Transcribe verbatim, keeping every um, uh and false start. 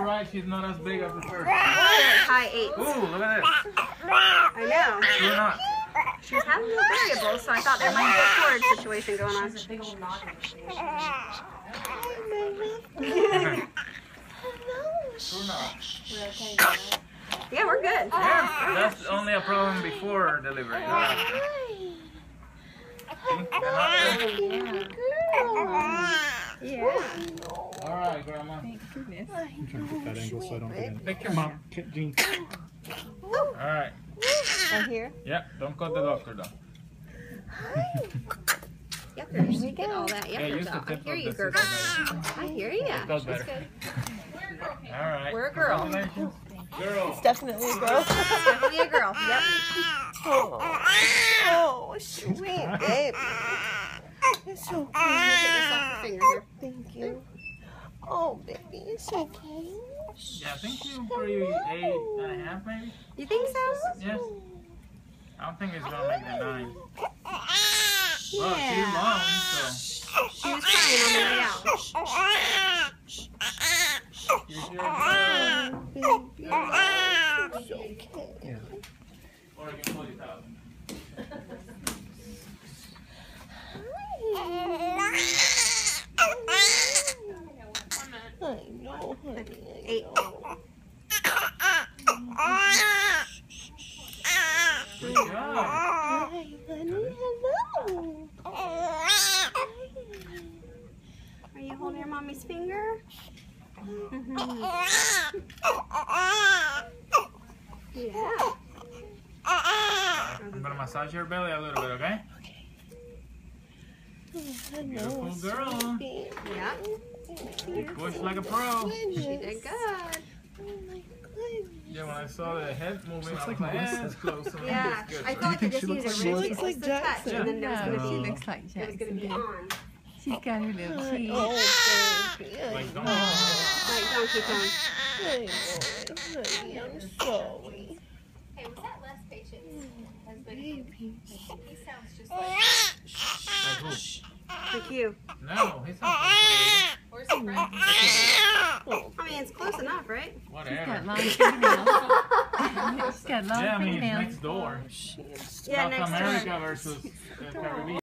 you're right. She's not as big as the first. High eight. Ooh, look at this. I know. You're not. She's having a variable, so I thought there might be a cord situation going on. She's a big old knot in You're not. We're okay, right? Yeah, we're good. Yeah, that's only a problem before delivery. Not after. See? They're not good. Yeah. All right, Grandma. Thank goodness. I'm trying to get that angle so I don't get it. Take your mom. Jean. All right. Right here. Yeah, don't cut the doctor though. Yuckers. You get all that Yeah, yuckers use the out. I tip hear of you, the gurgle. scissors. I hear you. It does That's better. good. All right. We're a girl. Congratulations. Girl. Definitely a girl. Definitely a girl. Yep. Oh, oh sweet baby. It's okay. Take this off your finger here. Thank you. Oh, baby, it's okay. Yeah, I think you pretty eight and a half maybe. You think so? Yes. I don't think it's gonna make the nine. But she's Yeah. long, so. She was crying on the way out. Here's your girl. Baby, it's okay. Or you can pull it out. I know, honey. Eight. Good job. Hi, honey. Hello. Are you holding your mommy's finger? Yeah. I'm gonna massage your belly a little bit, okay? Beautiful girl. Yeah. You push like a pro. She did good. Yeah, when I saw the head moving, I was like like, yeah, Melissa. it's close. So Yeah. it's good. I thought Do it you think just she needed looks a like really Melissa? just a touch, Jackson. and then there was Yeah. going to She be, looks like it was going to be Jackson. on. She's got her little teeth. Oh, baby. I Like, don't. know. Like Donkey Kong. I know, honey. I'm sorry. Hey, was that less patience? Baby. He sounds just like. Like who? Like you. No, he's not from Where's the friend? I mean, it's close enough, right? She's got Whatever. long fingernails. She's got long Yeah, I mean, it's fingernails. next door. She is Yeah, South next America door. versus the Caribbean.